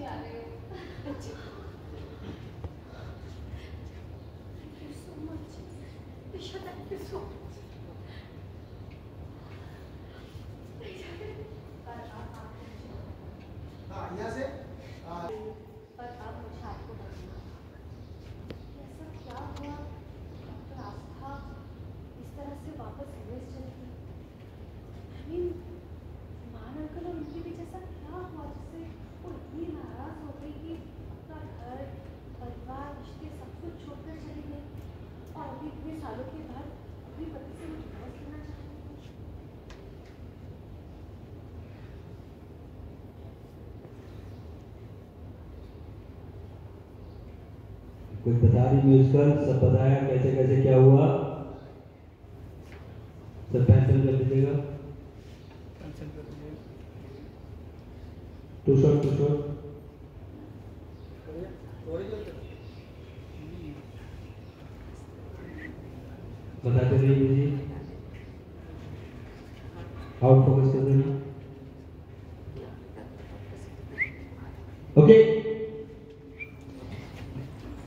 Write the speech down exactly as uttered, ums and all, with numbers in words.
जा रहे हो। Thank you so much. Disha, thank you so much. हाँ यहाँ से पर अब मुझे आपको बताना ऐसा क्या हुआ डॉक्टर आस्था इस तरह से वापस यूएस चली गई। आई मीन मान अंकल और उनके बीच ऐसा क्या हुआ जिससे वो इतनी नाराज हो गई कि अपना घर परिवार रिश्ते सब कुछ छोड़कर चली गई और अभी इतने सालों के बाद अपने पति से वो डिवोर्स लेना चाहती है। कुछ बता रही म्यूजिकल सब बताया कैसे कैसे क्या हुआ, सब कैंसिल कर दीजिएगा। कैंसिल कर दीजिए। टू शॉट टू शॉट बताते रहिए जी, आउट फोकस कर देना। ओके